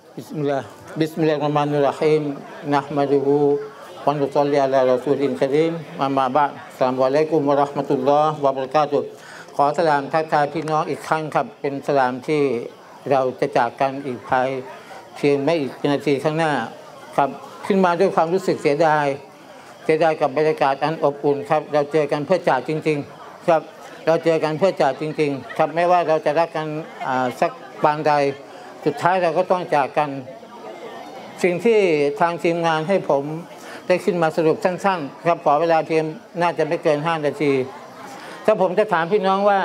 Bismillahirrahmanirrahim. Nahmaduhu wa nusalli ala rasulil karim. Amma ba'd. อัสสลามุอะลัยกุมวะเราะห์มะตุลลอฮ์วะบะเราะกาตุฮ์ขอสลามทักทายพี่น้องอีกครั้งครับเป็นสลามที่เราจะจากกันอีกภายเพียงไม่อีกนาทีข้างหน้าครับขึ้นมาด้วยความรู้สึกเสียดายกับบรรยากาศอันอบอุ่นครับเราเจอกันเพื่อจากจริงๆครับเราเจอกันเพื่อจากจริงๆครับไม่ว่าเราจะรักกันสักปานใดสุดท้ายเราก็ต้องจากกันสิ่งที่ทางทีมงานให้ผมได้ขึ้นมาสรุปสั้นๆครับขอเวลาเพียงน่าจะไม่เกิน5 นาทีถ้าผมจะถามพี่น้องว่า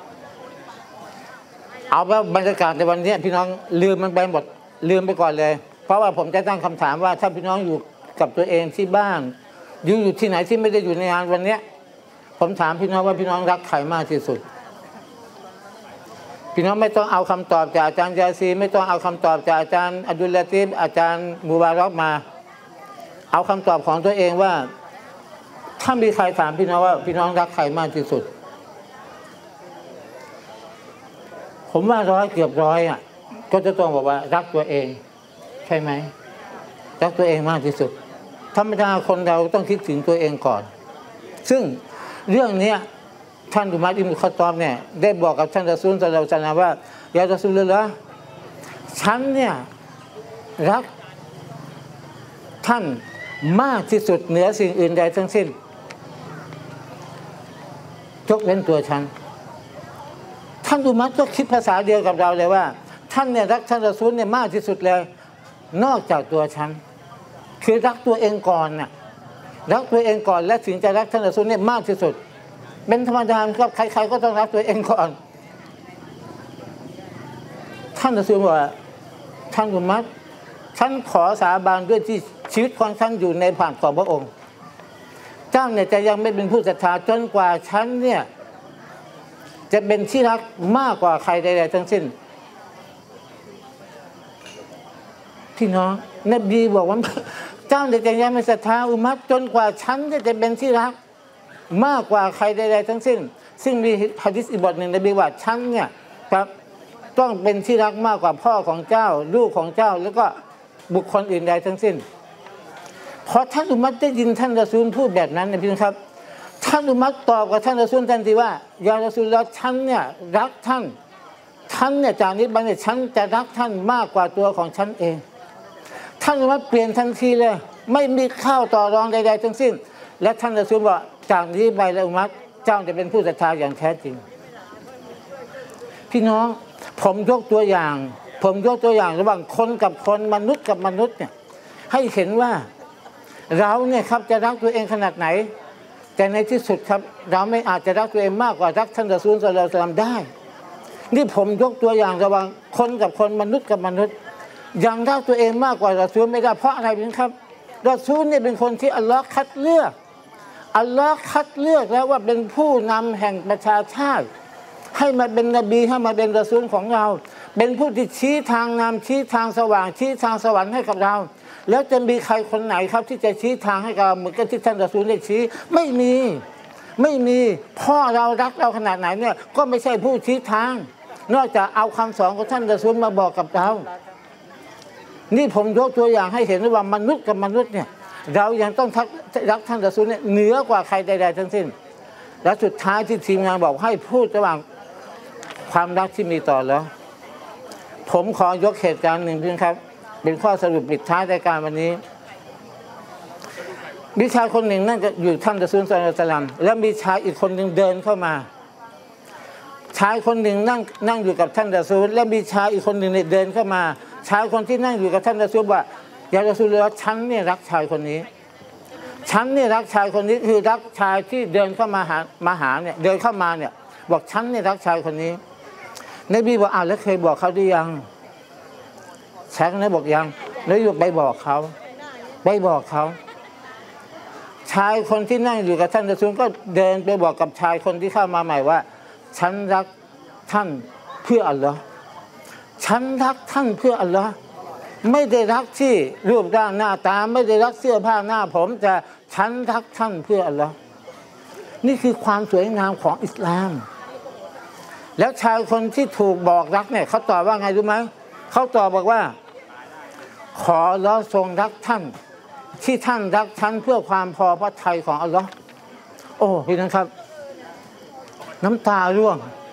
เอาว่าบรรยากาศในวันนี้พี่น้องลืมมันไปหมดลืมไปก่อนเลยเพราะว่าผมจะตั้งคำถามว่าถ้าพี่น้องอยู่กับตัวเองที่บ้านอยู่ที่ไหนที่ไม่ได้อยู่ในงานวันนี้ผมถามพี่น้องว่าพี่น้องรักใครมากที่สุดพี่น้องไม่ต้องเอาคำตอบจากอาจารย์ยาซีไม่ต้องเอาคำตอบจากอาจารย์อับดุลลาตีฟอาจารย์มูบารอกมาเอาคำตอบของตัวเองว่าถ้ามีใครถามพี่น้องว่าพี่น้องรักใครมากที่สุดผมว่าเกือบร้อยก็จะต้องบอกว่ารักตัวเองใช่ไหมรักตัวเองมากที่สุดธรรมดาคนเราต้องคิดถึงตัวเองก่อนซึ่งเรื่องนี้ท่านอุมัรอิบนุ ค็อฏฏอบเนี่ยได้บอกกับท่านรอซูล ศ็อลลัลลอฮุอะลัยฮิวะซัลลัมว่ายารอซูลุลลอฮ์ฉันเนี่ยรักท่านมากที่สุดเหนือสิ่งอื่นใดทั้งสิ้นยกเว้นตัวฉันท่านอุมัรก็คิดภาษาเดียวกับเราเลยว่าท่านเนี่ยรักท่านรอซูลเนี่ยมากที่สุดเลยนอกจากตัวฉันคือรักตัวเองก่อนน่ะรักตัวเองก่อนและถึงจะรักท่านรอซูลเนี่ยมากที่สุดเป็นธรรมดาครับใครๆก็ต้องรักตัวเองก่อนท่านรอซูลบอกว่าท่านอุมัรฉันขอสาบานด้วยที่ชีวิตของฉันอยู่ในผ่านของพระองค์เจ้าเนี่ยจะยังไม่เป็นผู้ศรัทธาจนกว่าฉันเนี่ยจะเป็นที่รักมากกว่าใครใดๆทั้งสิ้นพี่น้องนบีบอกว่าเจ้าเนี่ยจะยังไม่ศรัทธาอุมัรจนกว่าฉันจะเป็นที่รักมากกว่าใครใดๆทั้งสิ้นซึ่งมีหะดีษอีกบทหนึ่งนบีว่าฉันเนี่ยครับต้องเป็นที่รักมากกว่าพ่อของเจ้าลูกของเจ้าแล้วก็บุคคลอื่นใดทั้งสิ้นพอท่านอุมัรได้ยินท่านรอซูลพูดแบบนั้นนะพี่น้องครับท่านอุมัรตอบกับท่านรอซูลทันทีว่ายารอซูลแล้วฉันเนี่ยรักท่านเนี่ยจากนี้ไปเนี่ยฉันจะรักท่านมากกว่าตัวของฉันเองท่านอุมัรเปลี่ยนทันทีเลยไม่มีข้าวต่อรองใดๆทั้งสิ้นและท่านรอซูลบอกจากนี้ไปแล้วอุมัรเจ้าจะเป็นผู้ศรัทธาอย่างแท้จริงพี่น้องผมยกตัวอย่างระหว่างคนกับคนมนุษย์กับมนุษย์เนี่ยให้เห็นว่าเราเนี่ยครับจะรักตัวเองขนาดไหนแต่ในที่สุดครับเราไม่อาจจะรักตัวเองมากกว่ารักท่านรอซูล ศ็อลลัลลอฮุอะลัยฮิวะซัลลัมได้นี่ผมยกตัวอย่างระหว่างคนกับคนมนุษย์กับมนุษย์ยังรักตัวเองมากกว่ารอซูลไม่ได้เพราะอะไรพี่ครับรอซูลเนี่ยเป็นคนที่อัลลอฮ์คัดเลือกแล้วว่าเป็นผู้นำแห่งประชาชาติให้มาเป็นนบีให้มาเป็นรอซูลของเราเป็นผู้ที่ชี้ทางนำชี้ทางสว่างชี้ทางสวรรค์ให้กับเราแล้วจะมีใครคนไหนครับที่จะชี้ทางให้กับเราเหมือนกับที่ท่านรอซูลได้ชี้ไม่มีพ่อเรารักเราขนาดไหนเนี่ยก็ไม่ใช่ผู้ชี้ทางนอกจากเอาคำสอนของท่านรอซูลมาบอกกับเรานี่ผมยกตัวอย่างให้เห็นว่ามนุษย์กับมนุษย์เนี่ยเรายังต้องรักท่านรอซูลเนี่ยเหนือกว่าใครใดๆทั้งสิ้นและสุดท้ายที่ทีมงานบอกให้พูดระหว่างความรักที่มีต่อแล้วผมขอยกเหตุการณ์หนึ่งเพียงครับเป็นข้อสรุปปิดท้ายรายการวันนี้มีชายคนหนึ่งนั่งอยู่ท่านรอซูล ศ็อลลัลลอฮุอะลัยฮิวะซัลลัมแล้วมีชายอีกคนหนึ่งเดินเข้ามาชายคนหนึ่งนั่งอยู่กับท่านรอซูลแล้วมีชายอีกคนหนึ่งเดินเข้ามาชายคนที่นั่งอยู่กับท่านรอซูลว่ายารอซูลแล้วฉันเนี่ยรักชายคนนี้คือรักชายที่เดินเข้ามาหาเนี่ยเดินเข้ามาเนี่ยบอกฉันเนี่ยรักชายคนนี้นบีบอกแล้วเคยบอกเขาหรือยังชายคนนั้นบอกยังแล้วอยู่ไปบอกเขาชายคนที่นั่งอยู่กับท่านรอซูลก็เดินไปบอกกับชายคนที่เข้ามาใหม่ว่าฉันรักท่านเพื่ออัลลอฮ์ไม่ได้รักที่รูปร่างหน้าตาไม่ได้รักเสื้อผ้าหน้าผมแต่ฉันรักท่านเพื่ออัลลอฮ์นี่คือความสวยงามของอิสลามแล้วชายคนที่ถูกบอกรักเนี่ยเขาตอบว่าไงรู้ไหมเขาตอบบอกว่าขออัลลอฮ์ทรงรักท่านที่ท่านรักฉันเพื่อความพอพระทัยของอัลลอฮ์โอ้พี่น้องครับน้ำตาร่วง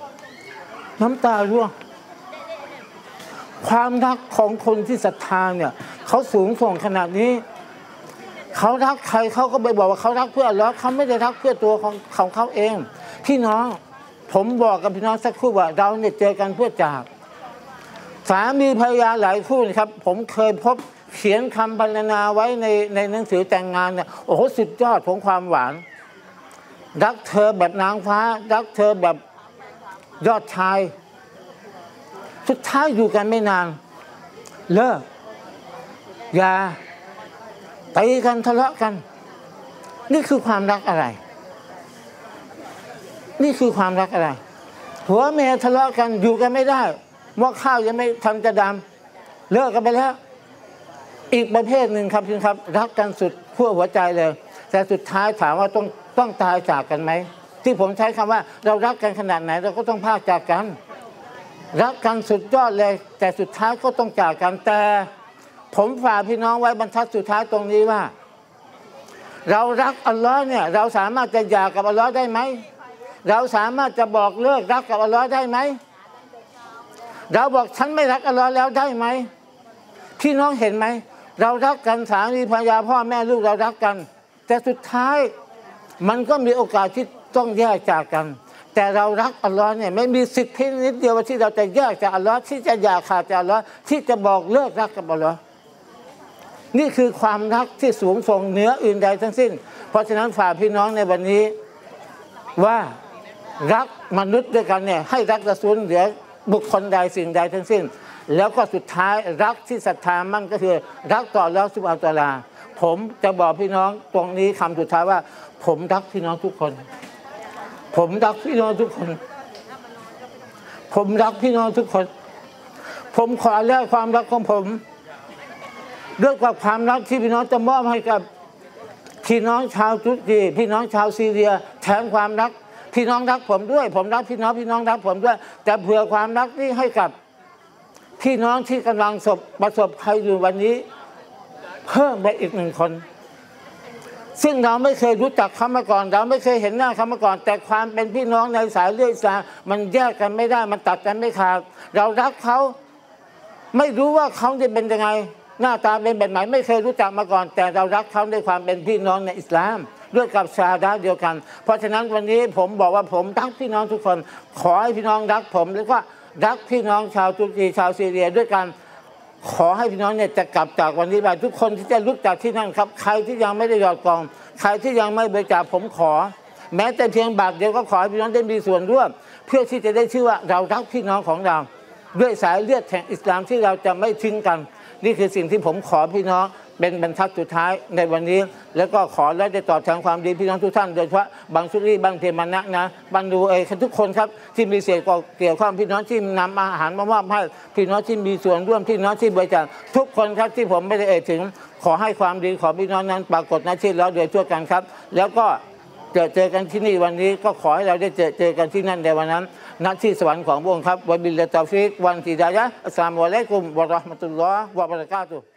ความรักของคนที่ศรัทธาเนี่ยเขาสูงส่งขนาดนี้เขารักใครเขาก็ไปบอกว่าเขารักเพื่ออัลลอฮ์เขาไม่ได้รักเพื่อตัวของเขาเองพี่น้องผมบอกกับพี่น้องสักครู่ว่าเราเนี่ยเจอกันเพื่อจากสามีภรรยาหลายคู่นะครับผมเคยพบเขียนคำพรรณนาไว้ในหนังสือแต่งงานเนี่ยโอ้โหสุดยอดของความหวานรักเธอแบบนางฟ้ารักเธอแบบยอดชายสุดท้ายอยู่กันไม่นานเลิกอย่าตีกันทะเลาะกันนี่คือความรักอะไรนี่คือความรักอะไรผัวเมียทะเลาะกันอยู่กันไม่ได้หม้อข้าวยังไม่ทันจะดำเลิกกันไปแล้วอีกประเภทหนึ่งครับพี่ครับรักกันสุดขั้วหัวใจเลยแต่สุดท้ายถามว่าต้องตายจากกันไหมที่ผมใช้คำว่าเรารักกันขนาดไหนเราก็ต้องพากจากกันรักกันสุดยอดเลยแต่สุดท้ายก็ต้องจากกันแต่ผมฝากพี่น้องไว้บรรทัดสุดท้ายตรงนี้ว่าเรารักอัลลอฮ์เนี่ยเราสามารถจะหย่ากับอัลลอฮ์ได้ไหมเราสามารถจะบอกเลิกรักกับอัลลอฮ์ได้ไหมเราบอกฉันไม่รักอัลลอฮ์แล้วได้ไหมพี่น้องเห็นไหมเรารักกันสามีภรรยาพ่อแม่ลูกเรารักกันแต่สุดท้ายมันก็มีโอกาสที่ต้องแยกจากกันแต่เรารักอัลลอฮ์เนี่ยไม่มีสิทธิ์นิดเดียวที่เราจะแยกจากอัลลอฮ์ที่จะอย่าขาดจากอัลลอฮ์ที่จะบอกเลิกรักกับอัลลอฮ์นี่คือความรักที่สูงส่งเหนืออื่นใดทั้งสิ้นเพราะฉะนั้นฝากพี่น้องในวันนี้ว่ารักมนุษย์ด้วยกันเนี่ยให้รักรอซูลเหนือบุคคลใดสิ่งใดทั้งสิ้นแล้วก็สุดท้ายรักที่ศรัทธามั่นก็คือรักต่ออัลเลาะห์ซุบฮานะฮูวะตะอาลาผมจะบอกพี่น้องตรงนี้คำสุดท้ายว่าผมรักพี่น้องทุกคนผมรักพี่น้องทุกคนผมรักพี่น้องทุกคนผมขอแลกความรักของผมด้วยกับความรักที่พี่น้องจะมอบให้กับพี่น้องชาวตุรกีพี่น้องชาวซีเรียแทนความรักพี่น้องรักผมด้วยผมรักพี่น้องรักผมด้วยแต่เผื่อความรักนี้ให้กับพี่น้องที่กำลังประสบภัยอยู่วันนี้เพิ่มไปอีกหนึ่งคนซึ่งเราไม่เคยรู้จักเขามาก่อนเราไม่เคยเห็นหน้าเขามาก่อนแต่ความเป็นพี่น้องในสายเลือดอิสลามมันแยกกันไม่ได้มันตัดกันไม่ขาดเรารักเขาไม่รู้ว่าเขาจะเป็นยังไงหน้าตาเป็นแบบไหนไม่เคยรู้จักมาก่อนแต่เรารักเขาด้วยความเป็นพี่น้องในอิสลามด้วยกับชาดาเดียวกันเพราะฉะนั้นวันนี้ผมบอกว่าผมรักพี่น้องทุกคนขอให้พี่น้องรักผมแล้วก็รักพี่น้องชาวตุรกีชาวซีเรียด้วยกันขอให้พี่น้องเนี่ยจะกลับจากวันนี้ไปทุกคนที่จะลุกจากที่นั่นครับใครที่ยังไม่ได้หยอดกองใครที่ยังไม่บริจาคผมขอแม้แต่เพียงบาทเดียวก็ขอให้พี่น้องได้มีส่วนร่วมเพื่อที่จะได้ชื่อว่าเรารักพี่น้องของเราด้วยสายเลือดแห่งอิสลามที่เราจะไม่ทิ้งกันนี่คือสิ่งที่ผมขอพี่น้องเป็นบรรทัดสุดท้ายในวันนี้แล้วก็ขอและได้ตอบแทนความดีพี่น้องทุกท่านโดยเฉพาะบางสุรีบางเทมานะบางดูทุกคนครับที่มีเสียงเกี่ยวข้องพี่น้องที่นำอาหารมามอบให้พี่น้องที่มีส่วนร่วมพี่น้องที่บริจาคทุกคนครับที่ผมไม่ได้ถึงขอให้ความดีของพี่น้องนั้นปรากฏในชีวิตเราโดยทั่วกันครับแล้วก็เจอกันที่นี่วันนี้ก็ขอให้เราได้เจอกันที่นั่นในวันนั้นณที่สวรรค์ของพระองค์ครับวะบิลลาฮิตตอฟิกวันฮิดายะฮ์อัสสลามุอะลัยกุมวะเราะห์มะตุลลอฮ์วะบะเราะกาตุฮ์